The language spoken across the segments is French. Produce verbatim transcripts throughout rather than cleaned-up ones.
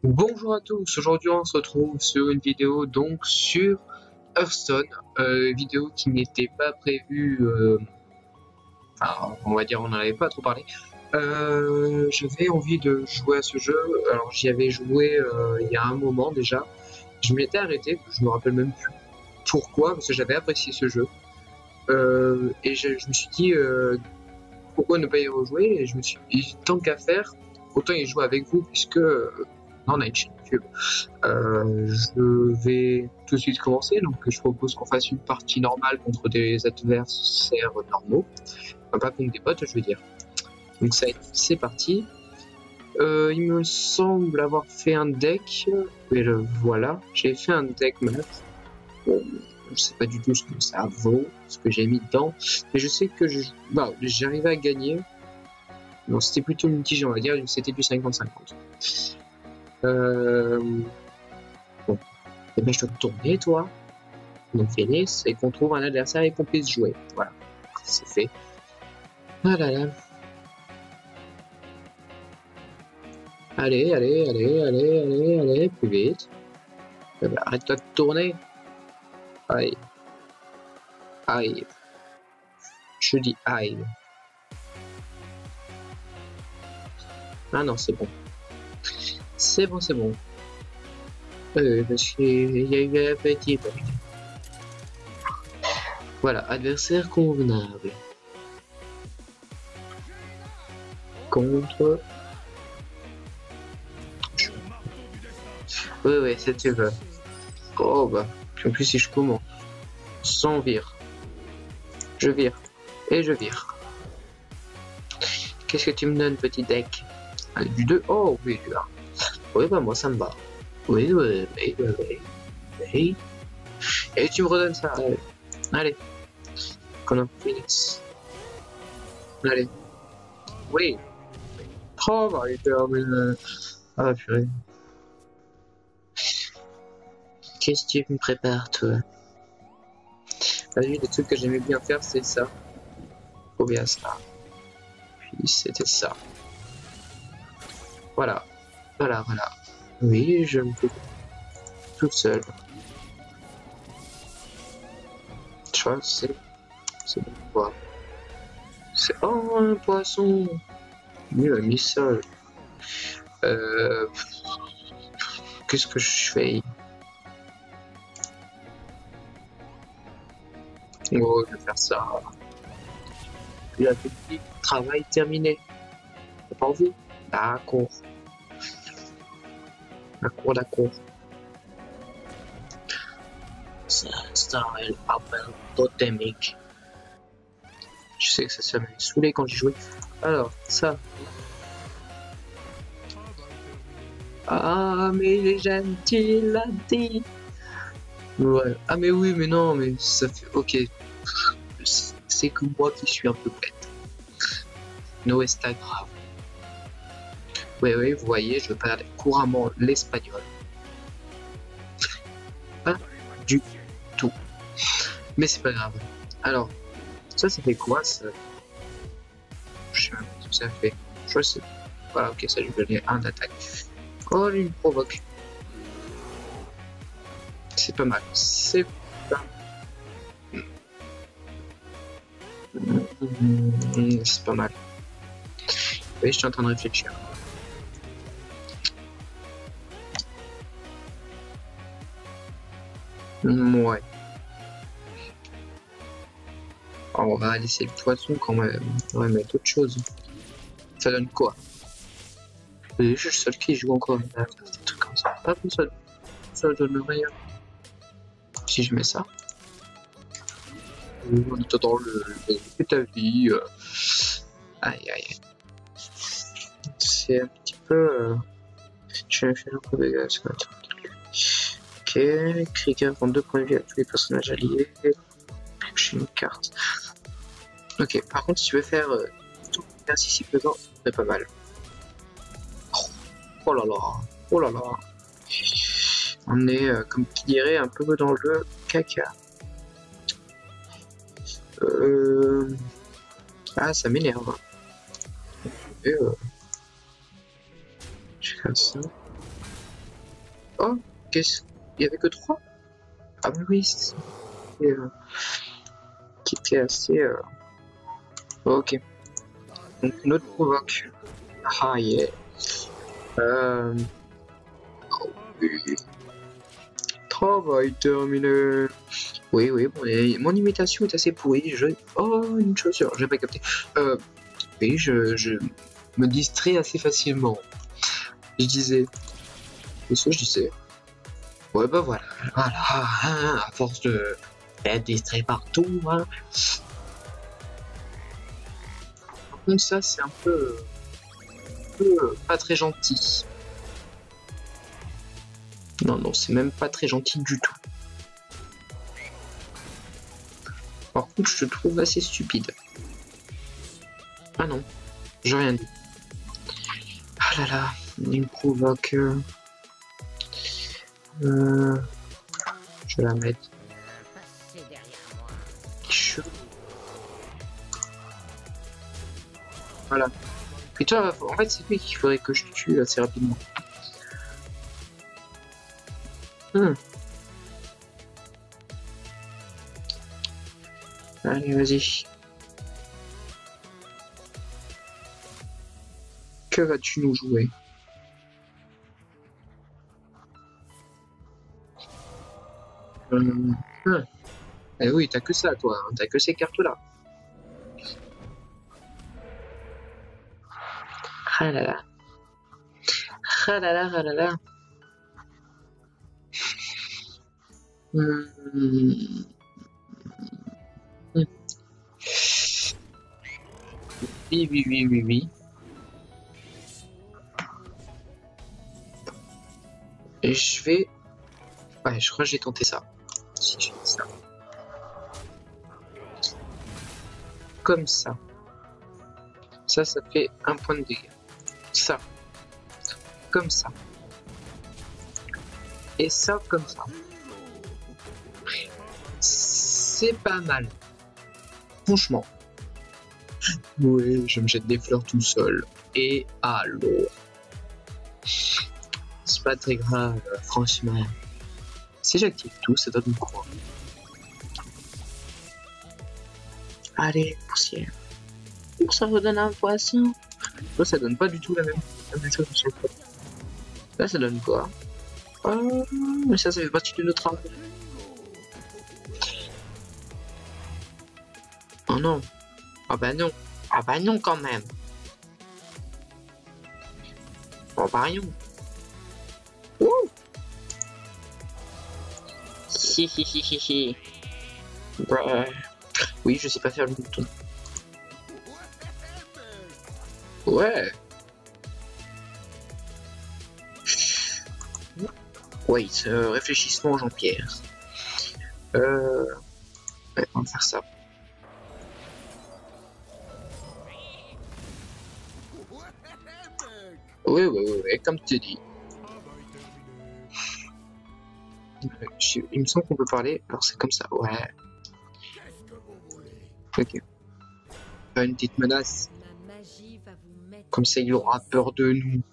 Bonjour à tous, aujourd'hui on se retrouve sur une vidéo donc sur Hearthstone, euh, vidéo qui n'était pas prévue, euh, enfin on va dire on n'en avait pas trop parlé. Euh, j'avais envie de jouer à ce jeu, alors j'y avais joué euh, il y a un moment déjà, je m'étais arrêté, je me rappelle même plus pourquoi, parce que j'avais apprécié ce jeu, euh, et je, je me suis dit euh, pourquoi ne pas y rejouer, et je me suis dit tant qu'à faire, autant y jouer avec vous puisque euh, on a une chaîne YouTube. Euh, je vais tout de suite commencer, donc je propose qu'on fasse une partie normale contre des adversaires normaux, enfin, pas contre des bots, je veux dire. Donc ça, c'est parti. Euh, il me semble avoir fait un deck, et le voilà, j'ai fait un deck math. Bon, je sais pas du tout ce que ça vaut, ce que j'ai mis dedans, mais je sais que je, bah, j'arrivais à gagner. Non, c'était plutôt mitigé, on va dire, c'était du cinquante cinquante. Euh... Bon, et ben je dois te tourner, toi. Donc Phoenix, et qu'on trouve un adversaire et qu'on puisse jouer. Voilà, c'est fait. Ah là là. Allez, allez, allez, allez, allez, allez, plus vite. Eh ben, arrête-toi de tourner. Aïe. Aïe. Je dis aïe. Ah non, c'est bon. C'est bon, c'est bon. Euh, parce qu'il y a eu un petit bug. Voilà, adversaire convenable. Contre... Oui, oui, c'est tu veux. Oh bah, en plus si je commence. Sans vire. Je vire. Et je vire. Qu'est-ce que tu me donnes, petit deck? Allez, du deux. Oh oui, du un. Oui, bah moi ça me va. Oui, oui, oui, oui, oui. oui. Et tu me redonnes ça. Allez. Allez. Comme un Phoenix. Allez. Oui. Oh, bah, il termine. Ah, purée. Qu'est-ce que tu me prépares, toi? Vas-y, les trucs que j'aimais bien faire, c'est ça. Faut bien ça. Puis c'était ça. Voilà. Voilà, voilà. Oui, je me fais toute seule. Tu vois, c'est... C'est bon quoi. C'est... Oh, un poisson. Mieux a mis ça. Euh... Qu'est-ce que je fais? Oh, je vais faire ça. Puis la petite travail terminé. T'as pas envie? D'accord. D'accord, d'accord. C'est un style appel totémique. Je sais que ça, ça m'avait saoulé quand j'y jouais. Alors, ça. Ah, mais il est gentil, il a dit. Ouais. Ah, mais oui, mais non, mais ça fait. Ok. C'est que moi qui suis un peu bête. No está grave. Oui, oui, vous voyez, je parle couramment l'espagnol. Pas du tout. Mais c'est pas grave. Alors, ça, ça fait quoi ça? Je sais pas ce que ça fait. Je vois c'est. Voilà, ok, ça lui donnait un d'attaque. Oh, lui, il provoque. C'est pas mal. C'est pas Mmh, c'est pas mal. Oui, je suis en train de réfléchir. Mmh, ouais. Alors, on va laisser le poisson quand même. On va mettre autre chose. Ça donne quoi? Oui, je suis le seul qui joue encore. Des trucs comme ça. Pas comme ça. Ça donne rien. Si je mets ça. En attendant le, le ta vie. Euh... Aïe aïe. C'est un petit peu. Euh... Je vais faire un peu de gaz. Ok. Krieger rend deux points de vie à tous les personnages alliés. J'ai une carte. Ok. Par contre, si tu veux faire euh, tout l'exercice si pesant, c'est pas mal. Oh, oh là là. Oh là là. On est, euh, comme qui dirait, un peu dans le caca. Euh... Ah, ça m'énerve. Et euh... je fais ça. Oh, qu'est-ce... Il y avait que trois? Ah bah oui, c'est ça. Et, euh, qui était assez... Euh... Ok. Donc, une autre provoque. Ah, yeah. Euh... Oh, oui. Travail terminé. Oui, oui, bon, et mon imitation est assez pourrie. Je... Oh, une chaussure, j'ai pas capté. Euh... Oui, je, je me distrais assez facilement. Je disais... Qu'est-ce que je disais? Ouais, bah voilà. Voilà, hein, à force de... être distrait partout, hein. Par contre, ça, c'est un peu... un peu pas très gentil. Non, non, c'est même pas très gentil du tout. Par contre, je te trouve assez stupide. Ah non, j'ai rien dit. Ah là là, il me provoque... Euh... Je vais la mettre. Chou. Voilà. Et toi, en fait, c'est lui qu'il faudrait que je tue assez rapidement. Hmm. Allez, vas-y. Que vas-tu nous jouer? euh... hmm. Eh oui, t'as que ça, toi. Hein. T'as que ces cartes-là. Ah là là. Ah là là, ah là là. Hmm. Hmm. Oui, oui, oui, oui, oui. Et je vais... Ouais, je crois que j'ai tenté ça. Si je fais ça. Comme ça. Ça, ça fait un point de dégâts. Ça. Comme ça. Et ça, comme ça. C'est pas mal. Franchement. Oui, je me jette des fleurs tout seul. Et allô. C'est pas très grave, franchement. Si j'active tout, ça donne quoi? Allez, poussière. Ça redonne un poisson. Là, ça donne pas du tout la même, la même chose. Là, ça donne quoi? Oh, mais ça, ça fait partie de notre arbre. Oh non. Ah bah non. Ah bah non quand même. Oh bah rien. Ouh. Hi hi hi hi hi. Bah... Oui, je sais pas faire le bouton. Ouais. Wait, euh, réfléchissement Jean-Pierre. Euh... Ouais, on va faire ça. Oui, oui, oui, oui, comme tu dis. Il me semble qu'on peut parler, alors c'est comme ça, ouais. Ok. Pas une petite menace. Comme ça, il aura peur de nous.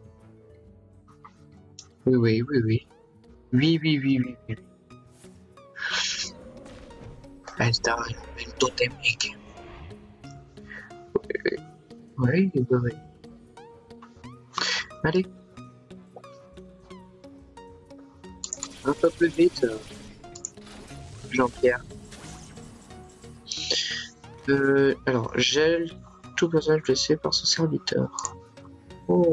Oui, oui, oui, oui. Oui, oui, oui, oui, oui. Basta, il totem, mec. Oui, oui, oui. Allez. Un peu plus vite, Jean-Pierre. Euh, alors, gèle tout personnage blessé par son serviteur. Oh.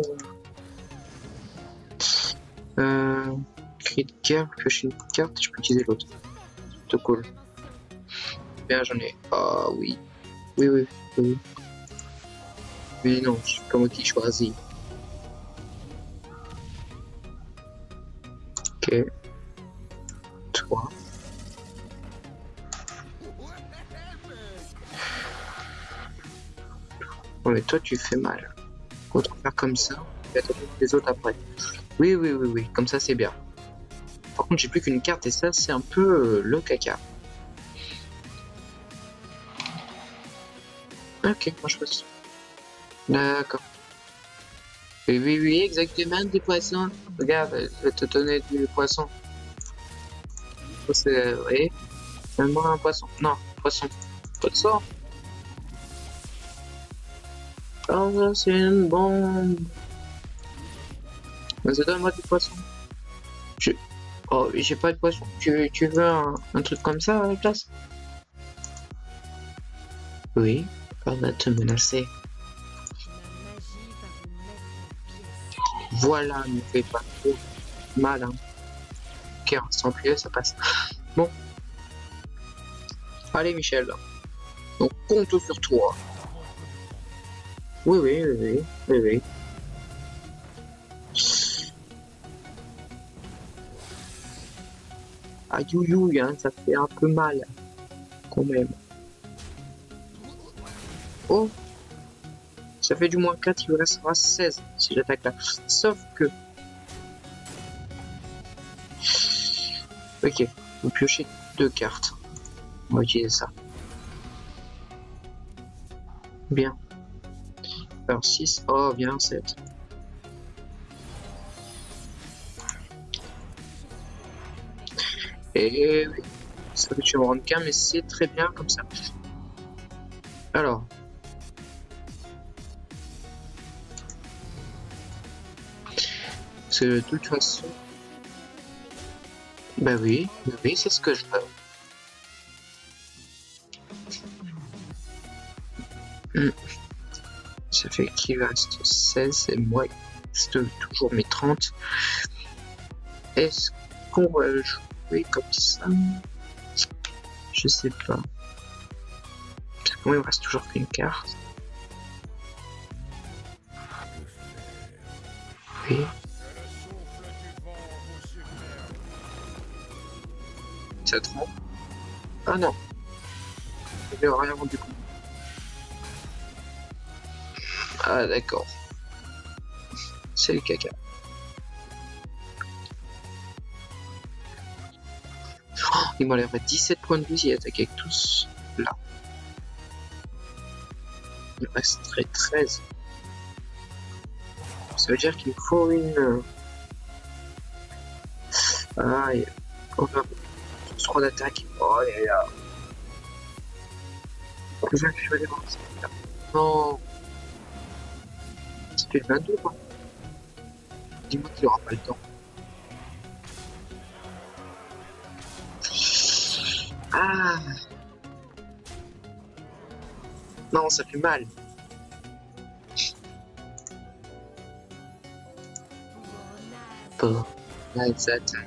Euh, cri de guerre, piocher une carte, je peux utiliser l'autre. C'est cool. Bien, j'en ai. Ah oui. Oui, oui, oui. Oui, non, je suis pas moi qui choisis. Ok. Toi. Oh, mais toi, tu fais mal. Autant faire comme ça, et attendre les autres après. Oui, oui, oui, oui, comme ça, c'est bien. Par contre, j'ai plus qu'une carte, et ça, c'est un peu euh, le caca. Ok, moi je passe. D'accord. Oui, oui, oui, exactement, des poissons. Regarde, je vais te donner du poisson. C'est... Oui, donne-moi un poisson. Non, poisson. Poisson. Oh, c'est une bombe. Vas-y, donne-moi du poisson. Je... Oh, j'ai pas de poisson. Tu, tu veux un, un truc comme ça à la place? Oui, on va te menacer. Voilà, ne fais pas trop mal. Hein. Ok, on reste en plié, ça passe. Bon. Allez, Michel. On compte sur toi. Oui, oui, oui, oui, oui, oui. Aïe, aïe, hein, ça fait un peu mal. Quand même. Oh, ça fait du moins quatre, il me restera seize si j'attaque là. Sauf que... Ok, on peut piocher deux cartes. On va utiliser ça. Bien. Alors six, oh bien, sept. Et oui, ça fait que je me rends qu'un, mais c'est très bien comme ça. Alors. C'est de toute façon... Bah oui, oui, c'est ce que je veux. Hmm. Ça fait qu'il reste seize et moi, il reste toujours mes trente. Est-ce qu'on va jouer comme ça? Je sais pas. Parce que moi, il me reste toujours qu'une carte. Oui. Ça trompe. Ah non. Je n'ai rien rendu compte. Ah d'accord. C'est le caca. Oh, il m'a l'air à dix-sept points de vie, il attaque avec tous là. Il resterait treize. Ça veut dire qu'il me faut une... Ah, on va... trois d'attaque. Oh là là. Je vais aller voir ça. Non. C'était le vingt-deux quoi. Dis-moi qu'il aura pas le temps. Ah. Non, ça fait mal. Pour nice attack.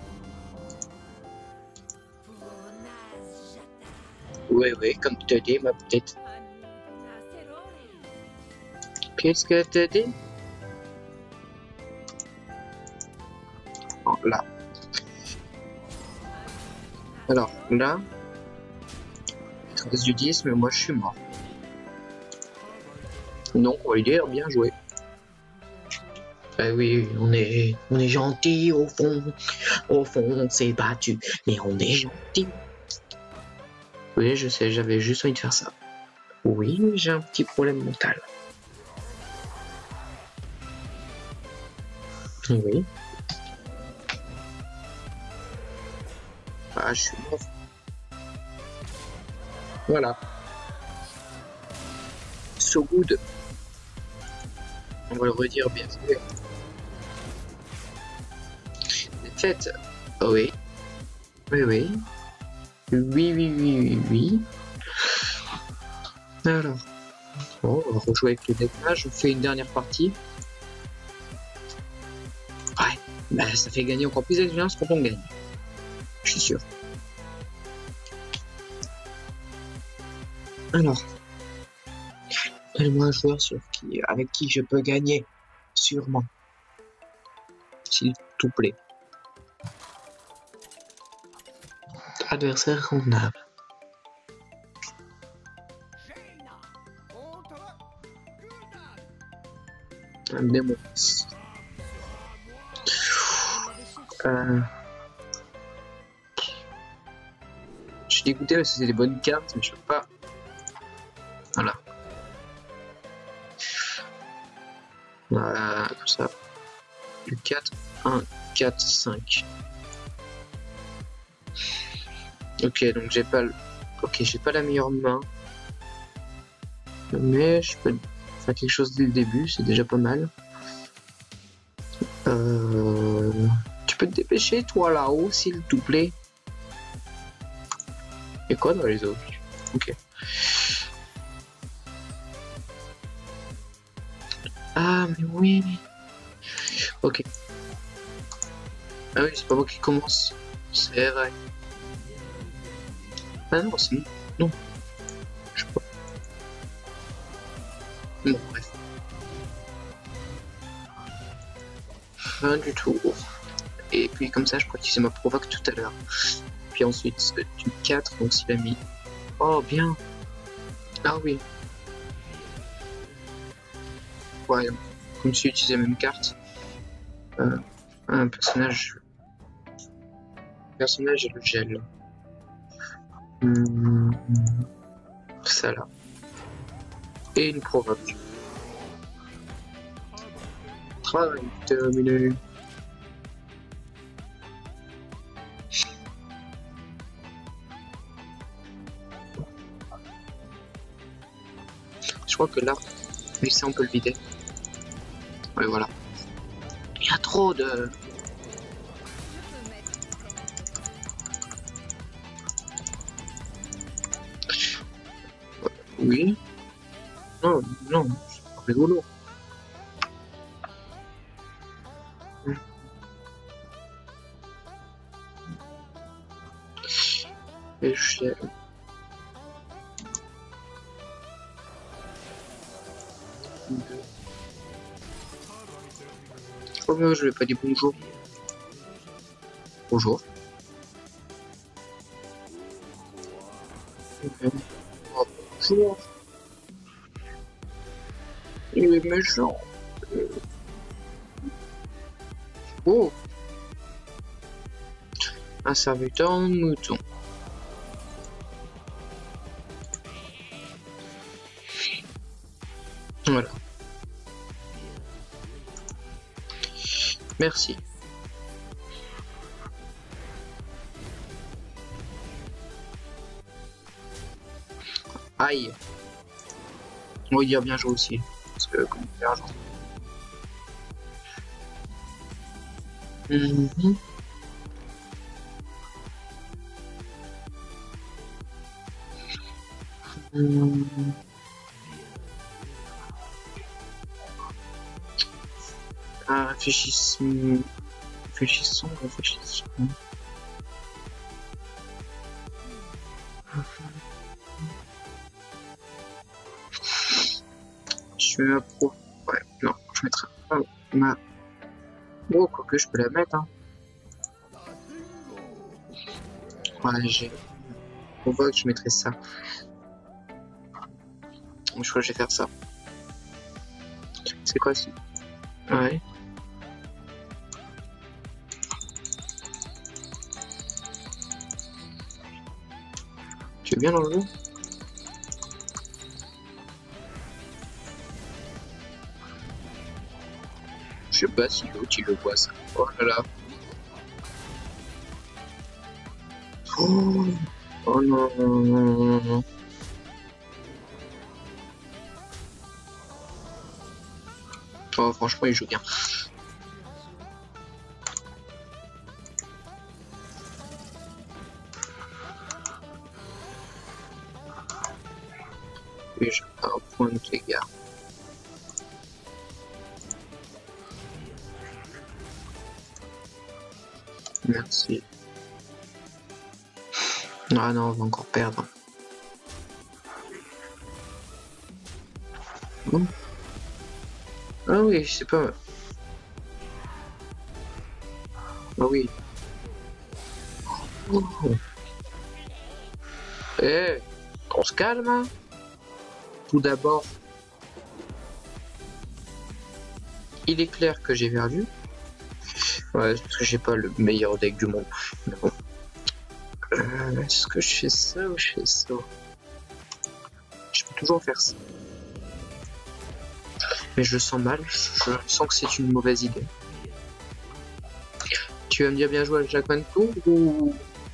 Oui, oui, comme tu te dis, ma petite. Qu'est-ce que tu dis? Oh, là. Alors, là. Il reste du dix, mais moi je suis mort. Donc, on va lui dire bien joué. Bah oui, on est, on est gentil au fond. Au fond, on s'est battu, mais on est gentil. Oui, je sais, j'avais juste envie de faire ça. Oui, mais j'ai un petit problème mental. Oui. Ah, je suis mort. Voilà. So good. On va le redire bien sûr. Défaite. Oh oui. Oui, oui. Oui, oui, oui, oui, oui. Alors. Bon, on va rejouer avec le deckage. On fait une dernière partie. Ouais. Bah, ça fait gagner encore plus d'expérience quand on gagne. Je suis sûr. Alors. Donne-moi un joueur sur qui, avec qui je peux gagner. Sûrement. S'il te plaît. Adversaire convenable. Un démon. Euh... Je suis dégoûté parce que c'est des bonnes cartes, mais je peux pas. Voilà. Voilà, comme ça. du quatre, un, quatre, cinq. Ok, donc j'ai pas le... Ok, j'ai pas la meilleure main. Mais je peux faire quelque chose dès le début, c'est déjà pas mal. Euh... Tu peux te dépêcher, toi, là-haut, s'il te plaît. Et quoi dans les autres? Ok. Ah, mais oui. Ok. Ah oui, c'est pas moi qui commence. C'est vrai. Ah non, c'est... Non. Je sais pas. Bon, bref. Fin du tour. Et puis comme ça, je crois qu'il s'est ma provoque tout à l'heure. Puis ensuite, du quatre, donc s'il a mis... Oh, bien. Ah oui. Ouais, comme si utilisait la même carte. Euh, un personnage... personnage et le gel. Hum, ça là. Et une provoque. Travail terminé. Je crois que là, lui, ça on peut le vider. Ouais, voilà. Il y a trop de... Oui. Non, non, c'est pas rigolo. Et je... Oh non, je vais pas dire bonjour. Bonjour. Okay. Oh, bonjour. Il est méchant. Oh. Un serviteur en mouton. Voilà. Merci. Aïe. On va dire bien joué aussi. Parce que comme on l'argent. Mm-hmm. Mm-hmm. Ah, réfléchissons. Réfléchissons, réfléchissons. Je mets ma pro. Ouais, non, je mettrai pas ma. Bon, quoique je peux la mettre, hein. Ouais, j'ai. On voit que je mettrai ça. Je crois que je vais faire ça. C'est quoi ça? Ouais. Tu veux bien l'enlever? Je sais pas si l'autre il le voit ça. Oh là là. Oh, oh non, non, non, non, non. Oh, franchement, il joue bien. Et j'ai un point de dégâts. Merci. Ah non, on va encore perdre. Bon. Ah oui, c'est pas... Ah oui. Oh. Eh, on se calme, hein. Tout d'abord, il est clair que j'ai perdu. Ouais, parce que j'ai pas le meilleur deck du monde. Mais bon. Euh, Est-ce que je fais ça ou je fais ça? Je peux toujours faire ça. Mais je sens mal, je sens que c'est une mauvaise idée. Tu vas me dire bien joué à Jackman Tour ou...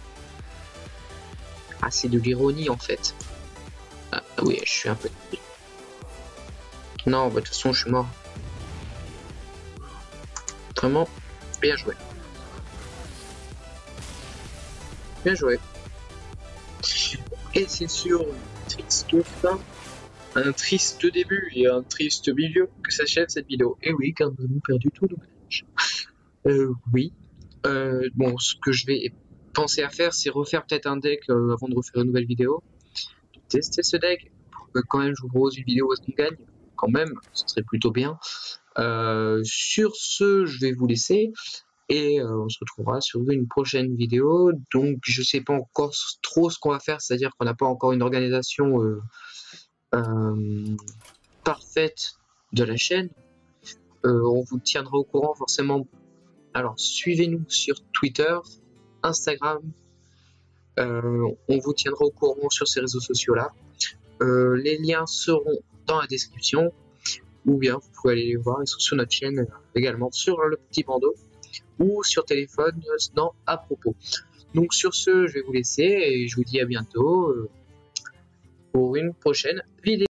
Ah, c'est de l'ironie en fait. Ah oui, je suis un peu... Non, bah, de toute façon, je suis mort. Vraiment, bien joué. Bien joué. Et c'est sur une triste fin, un triste début et un triste milieu que s'achève cette vidéo. Et oui, car nous avons perdu tout le match. Euh, oui. Euh, bon, ce que je vais penser à faire, c'est refaire peut-être un deck euh, avant de refaire une nouvelle vidéo. Tester ce deck pour que quand même je vous propose une vidéo où est-ce qu'on gagne. Quand même, ce serait plutôt bien. Euh, sur ce, je vais vous laisser. Et euh, on se retrouvera sur une prochaine vidéo. Donc je sais pas encore trop ce qu'on va faire, c'est-à-dire qu'on n'a pas encore une organisation euh, euh, parfaite de la chaîne. Euh, on vous tiendra au courant forcément. Alors suivez-nous sur Twitter, Instagram. Euh, on vous tiendra au courant sur ces réseaux sociaux-là. Euh, les liens seront dans la description. Ou bien vous pouvez aller les voir, ils sont sur notre chaîne euh, également, sur le petit bandeau. Ou sur téléphone, non, à propos. Donc sur ce, je vais vous laisser et je vous dis à bientôt euh, pour une prochaine vidéo.